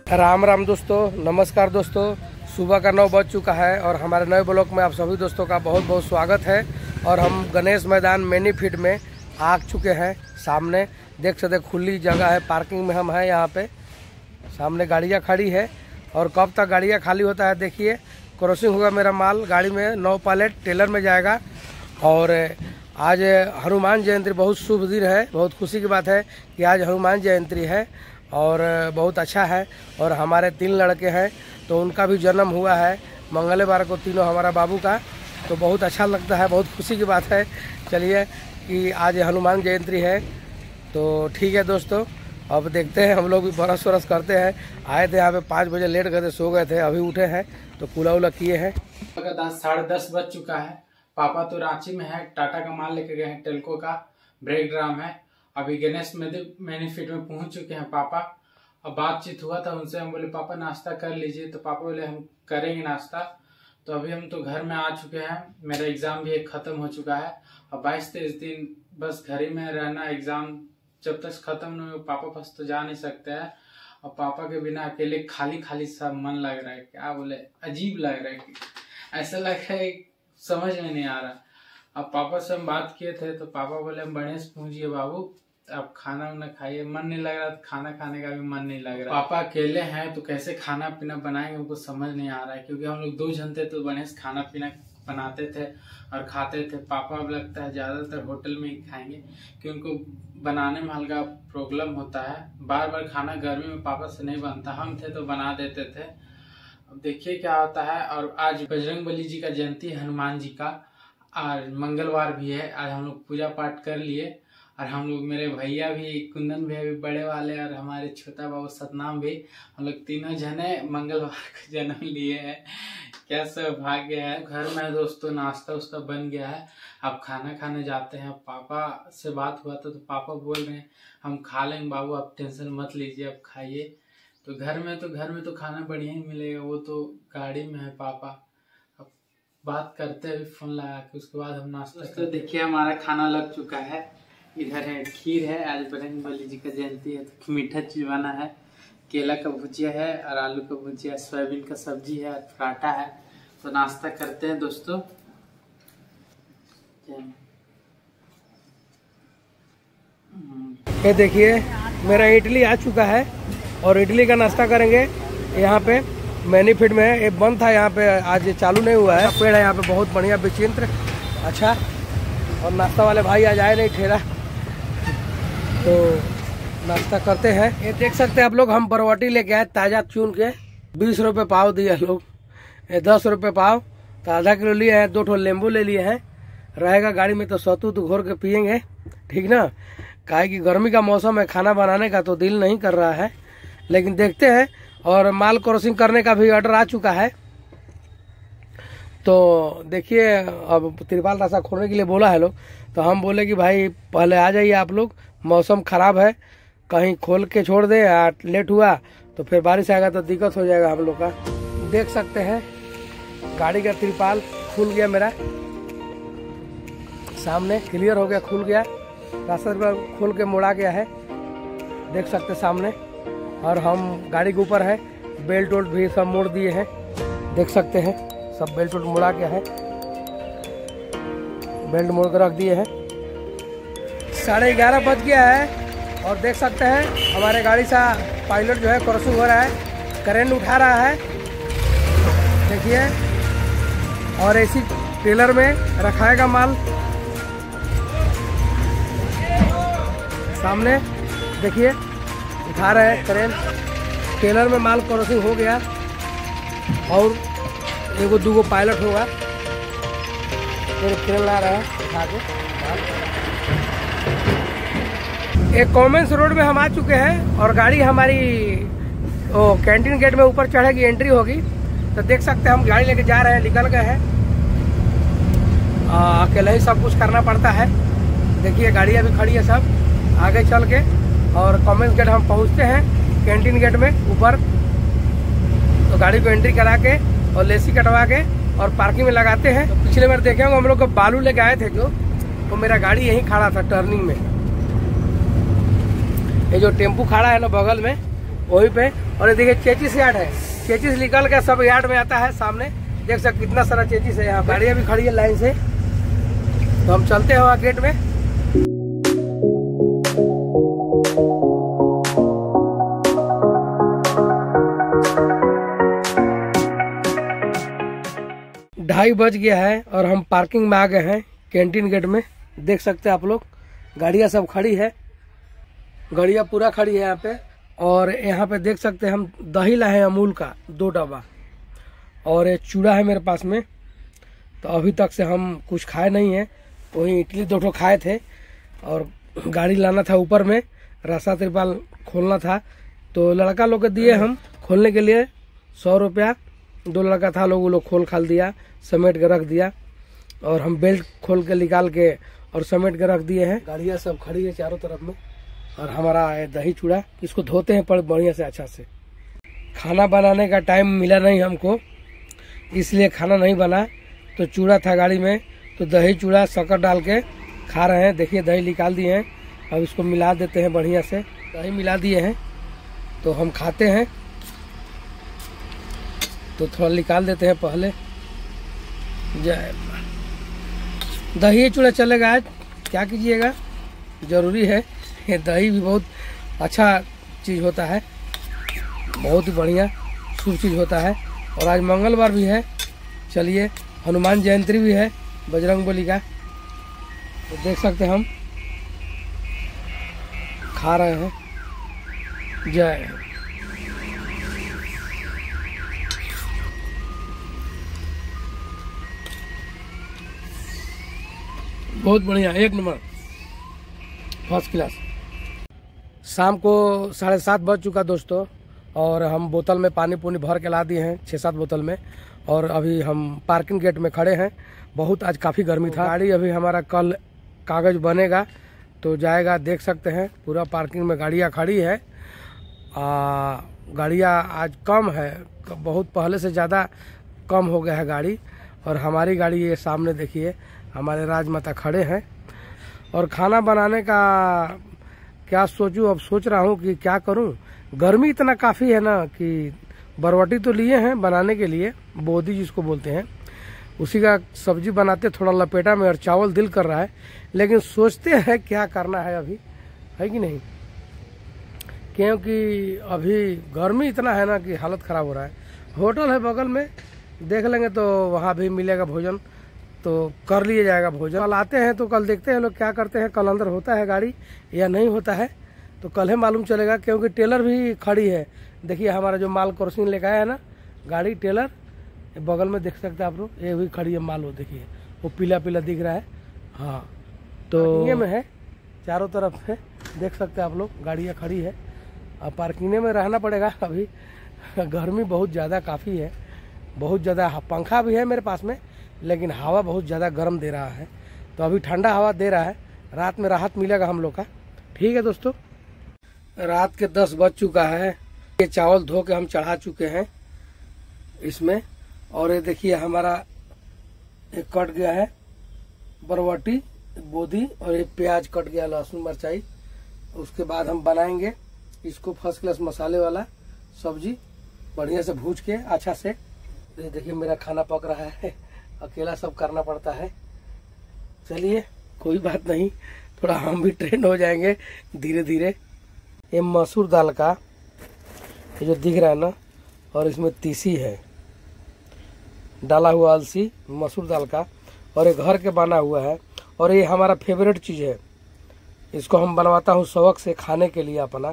राम राम दोस्तों, नमस्कार दोस्तों। सुबह का 9 बज चुका है और हमारे नए ब्लॉग में आप सभी दोस्तों का बहुत बहुत स्वागत है। और हम गणेश मैदान मैनी फील्ड में आ चुके हैं। सामने देख सकते खुली जगह है, पार्किंग में हम हैं। यहाँ पे सामने गाड़ियाँ खड़ी है और कब तक गाड़ियाँ खाली होता है देखिए। क्रॉसिंग होगा मेरा माल गाड़ी में 9 पैलेट टेलर में जाएगा। और आज हनुमान जयंती, बहुत शुभ दिन है, बहुत खुशी की बात है कि आज हनुमान जयंती है और बहुत अच्छा है। और हमारे 3 लड़के हैं तो उनका भी जन्म हुआ है मंगलवार को, तीनों हमारा बाबू का। तो बहुत अच्छा लगता है, बहुत खुशी की बात है। चलिए कि आज हनुमान जयंती है तो ठीक है दोस्तों, अब देखते हैं। हम लोग भी बरस वरस करते हैं। आए थे यहाँ पे 5 बजे, लेट गए थे, सो गए थे, अभी उठे हैं तो कूला उला किए हैं। 10:30 बज चुका है। पापा तो रांची में है, टाटा का माल लेके गए हैं, टेल्को का ब्रेक ड्राम है। अभी गणेश मैनी फील्ड में पहुंच चुके हैं पापा। अब बातचीत हुआ था उनसे, हम बोले पापा नाश्ता कर लीजिए, तो पापा बोले हम करेंगे नाश्ता। तो अभी हम तो घर में आ चुके हैं। मेरा एग्जाम भी खत्म हो चुका है। अब 22-23 दिन बस घर ही में रहना। एग्जाम जब तक खत्म नहीं हो, पापा पास तो जा नहीं सकते हैं। और पापा के बिना अकेले खाली खाली सा मन लग रहा है, क्या बोले, अजीब लग रहा है, ऐसा लग रहा है समझ में नहीं आ रहा। अब पापा से हम बात किए थे तो पापा बोले हम गणेश पहुंचिए बाबू, अब खाना वाना खाइए। मन नहीं लग रहा, खाना खाने का भी मन नहीं लग रहा। पापा अकेले हैं तो कैसे खाना पीना बनाएंगे हमको समझ नहीं आ रहा है। क्योंकि हम लोग 2 जन थे तो गणेश खाना पीना बनाते थे और खाते थे। पापा अब लगता है ज्यादातर होटल में ही खाएंगे क्योंकि उनको बनाने में हल्का प्रॉब्लम होता है। बार बार खाना गर्मी में पापा से नहीं बनता, हम थे तो बना देते थे। अब देखिए क्या होता है। और आज बजरंगबली जी का जयंती है, हनुमान जी का। आज मंगलवार भी है। आज हम लोग पूजा पाठ कर लिए। और हम लोग, मेरे भैया भी, कुंदन भैया भी बड़े वाले, और हमारे छोटा बाबू सतनाम भी, हम लोग तीनों जने मंगलवार को जन्म लिए हैं। क्या सौभाग्य है। घर में दोस्तों नाश्ता उस्ता बन गया है, अब खाना खाने जाते हैं। पापा से बात हुआ था तो पापा बोल रहे हैं हम खा लेंगे बाबू, आप टेंशन मत लीजिए, अब खाइए। तो घर में तो खाना बढ़िया ही मिलेगा। वो तो गाड़ी में है पापा। अब बात करते हैं, फोन लगा के, उसके बाद हम नाश्ता। तो देखिए हमारा खाना लग चुका है। इधर है खीर है, आज बजरंगबली जी का जयंती है तो मीठा चीज बना है। केला का भुजिया है और आलू का भुजिया, सोयाबीन का सब्जी है और पराठा है। तो नाश्ता करते हैं दोस्तों। ये देखिए मेरा इडली आ चुका है और इडली का नाश्ता करेंगे। यहाँ पे मैनी फील्ड में है, एक बंद था यहाँ पे, आज चालू नहीं हुआ है। पेड़ है यहाँ पे बहुत बढ़िया विचित्र अच्छा। और नाश्ता वाले भाई आज आए नहीं, ठेला तो नाश्ता करते हैं। ये देख सकते हैं आप लोग, हम बरवटी लेके आए ताजा चुन के। 20 रुपये पाव दिए लोग, ये 10 रुपये पाव। तो आधा किलो लिए हैं, 2 ठो नींबू ले लिए हैं। रहेगा गाड़ी में तो सत्तू तो घोर के पियेंगे, ठीक ना। काहे कि गर्मी का मौसम है, खाना बनाने का तो दिल नहीं कर रहा है, लेकिन देखते हैं। और माल क्रॉसिंग करने का भी ऑर्डर आ चुका है। तो देखिए अब तिरपाल रास्ता खोलने के लिए बोला है लोग, तो हम बोले कि भाई पहले आ जाइए आप लोग, मौसम खराब है, कहीं खोल के छोड़ दे या लेट हुआ तो फिर बारिश आएगा तो दिक्कत हो जाएगा हम लोग का। देख सकते हैं गाड़ी का तिरपाल खुल गया, मेरा सामने क्लियर हो गया, खुल गया रास्ता, खोल के मोड़ा गया है, देख सकते सामने। और हम गाड़ी के ऊपर है, बेल्ट वेल्ट भी सब मोड़ दिए हैं, देख सकते हैं सब बेल्ट वेल्ट मोड़ा गया है, बेल्ट मोड़ कर रख दिए हैं। 11:30 बज गया है और देख सकते हैं हमारे गाड़ी सा पायलट जो है क्रॉसिंग हो रहा है, करेंट उठा रहा है देखिए। और ऐसी टेलर में रखाएगा माल, सामने देखिए उठा रहे हैं करेंट। टेलर में माल क्रॉसिंग हो गया और 1-2 पायलट होगा, फिर ट्रेन ला रहा है उठा के। एक कॉमन्स रोड में हम आ चुके हैं और गाड़ी हमारी कैंटीन गेट में ऊपर चढ़ेगी, एंट्री होगी। तो देख सकते हैं हम गाड़ी लेके जा रहे हैं, निकल गए हैं। अकेले ही सब कुछ करना पड़ता है। देखिए गाड़ियाँ भी खड़ी है सब आगे चल के। और कॉमन्स गेट हम पहुँचते हैं कैंटीन गेट में ऊपर, तो गाड़ी को एंट्री करा के और लेसी कटवा के और पार्किंग में लगाते हैं। तो पिछले बार देखे होंगे हम लोग को बालू लेके आए थे जो, तो मेरा गाड़ी यहीं खड़ा था टर्निंग में। ये जो टेम्पू खड़ा है ना बगल में, वहीं पे और ये देखिए चेचिस यार्ड है, चेचिस निकल के सब यार्ड में आता है। सामने देख सकते कितना सारा चेचिस है, यहाँ गाड़ियाँ भी खड़ी है लाइन से। तो हम चलते हैं वहाँ गेट में। ढाई बज गया है और हम पार्किंग में आ गए हैं कैंटीन गेट में। देख सकते हैं आप लोग, गाड़ियाँ सब खड़ी है, गाड़ियाँ पूरा खड़ी है यहाँ पे। और यहाँ पे देख सकते हैं हम दही लाए हैं अमूल का 2 डब्बा, और ये चूड़ा है मेरे पास में। तो अभी तक से हम कुछ खाए नहीं है, वही इडली 2 ठो खाए थे। और गाड़ी लाना था ऊपर में, रास्ता तिरपाल खोलना था, तो लड़का लोग के दिए हम खोलने के लिए 100 रुपया। 2 लड़का था लोग, वो लोग खोल खाल दिया, समेट के रख दिया। और हम बेल्ट खोल के निकाल के और समेट के रख दिए हैं। गाड़ियाँ सब खड़ी है चारों तरफ में। और हमारा दही चूड़ा, इसको धोते हैं पर बढ़िया से अच्छा से। खाना बनाने का टाइम मिला नहीं हमको, इसलिए खाना नहीं बना। तो चूड़ा था गाड़ी में, तो दही चूड़ा शक्कर डाल के खा रहे हैं। देखिए दही निकाल दिए हैं, अब इसको मिला देते हैं बढ़िया से। दही मिला दिए हैं तो हम खाते हैं। तो थोड़ा निकाल देते हैं पहले। जय दही चूड़ा चलेगा आज, क्या कीजिएगा, जरूरी है। ये दही भी बहुत अच्छा चीज़ होता है, बहुत ही बढ़िया शुभ चीज़ होता है। और आज मंगलवार भी है, चलिए हनुमान जयंती भी है बजरंगबली का। तो देख सकते हैं हम खा रहे हैं। जय बहुत बढ़िया, 1 नंबर, फर्स्ट क्लास। शाम को 7:30 बज चुका दोस्तों, और हम बोतल में पानी पुनी भर के ला दिए हैं 6-7 बोतल में। और अभी हम पार्किंग गेट में खड़े हैं। बहुत आज काफ़ी गर्मी था। गाड़ी अभी हमारा कल कागज बनेगा तो जाएगा, देख सकते हैं पूरा पार्किंग में गाड़ियाँ खड़ी है। गाड़ियाँ आज कम है, बहुत पहले से ज़्यादा कम हो गया है गाड़ी। और हमारी गाड़ी ये सामने देखिए, हमारे राजमाता खड़े हैं। और खाना बनाने का क्या सोचूं, अब सोच रहा हूं कि क्या करूं। गर्मी इतना काफ़ी है ना कि बरवटी तो लिए हैं बनाने के लिए, बोदी जिसको बोलते हैं, उसी का सब्जी बनाते थोड़ा लपेटा में। और चावल दिल कर रहा है, लेकिन सोचते हैं क्या करना है अभी, है कि नहीं, क्योंकि अभी गर्मी इतना है ना कि हालत ख़राब हो रहा है। होटल है बगल में, देख लेंगे तो वहाँ भी मिलेगा भोजन, तो कर लिए जाएगा भोजन। कल आते हैं तो कल देखते हैं लोग क्या करते हैं, कल अंदर होता है गाड़ी या नहीं होता है, तो कल ही मालूम चलेगा। क्योंकि टेलर भी खड़ी है, देखिए हमारा जो माल क्रॉसिंग लेकर आया है ना गाड़ी, टेलर बगल में देख सकते हैं आप लोग, ये भी खड़ी है माल, वो देखिए वो पीला पीला दिख रहा है। हाँ, तो ये में है, चारों तरफ है, देख सकते हैं आप लोग गाड़ियाँ खड़ी है। अब पार्किंग में रहना पड़ेगा अभी, गर्मी बहुत ज़्यादा काफ़ी है, बहुत ज़्यादा। पंखा भी है मेरे पास में, लेकिन हवा बहुत ज़्यादा गर्म दे रहा है। तो अभी ठंडा हवा दे रहा है, रात में राहत मिलेगा हम लोग का। ठीक है दोस्तों, रात के 10 बज चुका है। ये चावल धो के हम चढ़ा चुके हैं इसमें। और ये देखिए हमारा एक कट गया है बरवटी बोदी, और ये प्याज कट गया, लहसुन मिर्चाई। उसके बाद हम बनाएंगे इसको फर्स्ट क्लास मसाले वाला सब्जी, बढ़िया से भूज के अच्छा से। देखिए मेरा खाना पक रहा है, अकेला सब करना पड़ता है। चलिए कोई बात नहीं, थोड़ा हम भी ट्रेंड हो जाएंगे धीरे धीरे। ये मसूर दाल का ये जो दिख रहा है ना, और इसमें तीसी है डाला हुआ, अलसी मसूर दाल का, और ये घर के बना हुआ है। और ये हमारा फेवरेट चीज़ है, इसको हम बनवाता हूँ शौक से खाने के लिए अपना।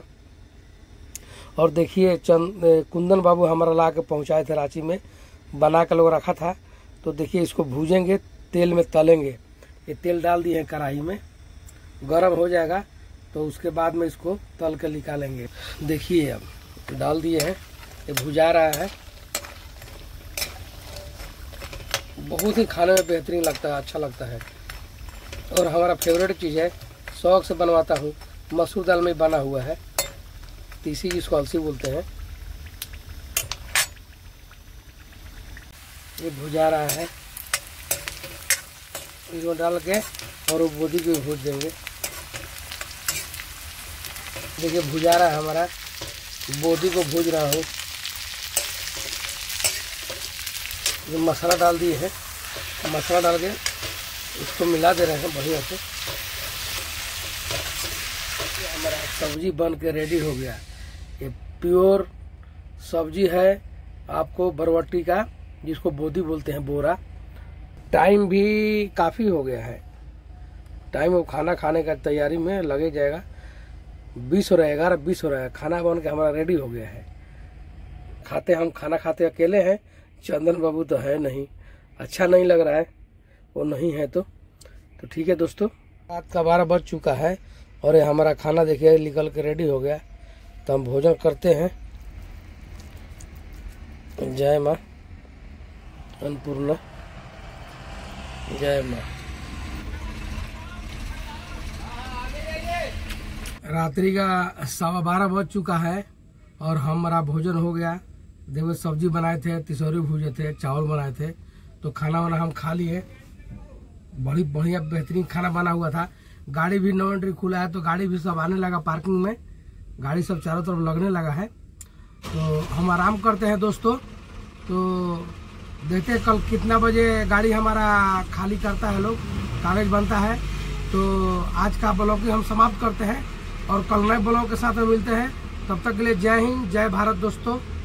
और देखिए कुंदन बाबू हमारा ला के पहुँचाए थे रांची में, बना के लोग रखा था। तो देखिए इसको भूजेंगे, तेल में तलेंगे। ये तेल डाल दिए हैं कढ़ाई में, गरम हो जाएगा तो उसके बाद में इसको तल के निकालेंगे। देखिए अब डाल दिए हैं, ये भुजा रहा है। बहुत ही खाने में बेहतरीन लगता है, अच्छा लगता है। और हमारा फेवरेट चीज़ है, शौक से बनवाता हूँ, मसूर दाल में बना हुआ है, तीसी जिसको अलसी बोलते हैं। ये भुजा रहा है, इसको डाल के और वो बोदी को भूज देंगे। देखिए भुजा रहा है हमारा, बोदी को भूज रहा हूँ। जो मसाला डाल दिए हैं, मसाला डाल के इसको मिला दे रहे हैं बढ़िया से। हमारा सब्जी बन के रेडी हो गया। ये प्योर सब्जी है आपको बरबट्टी का, जिसको बोदी बोलते हैं, बोरा। टाइम भी काफ़ी हो गया है, टाइम वो खाना खाने का तैयारी में लगे जाएगा। 20 हो रहा है, 11-20 हो रहा है। खाना बन के हमारा रेडी हो गया है। खाते हम खाना खाते अकेले हैं, चंदन बाबू तो है नहीं, अच्छा नहीं लग रहा है, वो नहीं है तो ठीक है दोस्तों। रात का 12 बज चुका है और ये हमारा खाना देखिए निकल के रेडी हो गया। तो हम भोजन करते हैं। जय माँ अन्नपूर्णा, जय माँ। रात्रि का 12:15 बज चुका है और हमारा भोजन हो गया। देखो सब्जी बनाए थे, तिसौरी भूजे थे, चावल बनाए थे, तो खाना वाना हम खा लिए। बड़ी बढ़िया बेहतरीन खाना बना हुआ था। गाड़ी भी नो एंट्री खुला है तो गाड़ी भी सब आने लगा पार्किंग में, गाड़ी सब चारों तरफ लगने लगा है। तो हम आराम करते हैं दोस्तों। तो देखते हैं कल कितना बजे गाड़ी हमारा खाली करता है, लोग कागज बनता है। तो आज का ब्लॉग हम समाप्त करते हैं और कल नए ब्लॉग के साथ में मिलते हैं। तब तक के लिए जय हिंद, जय भारत दोस्तों।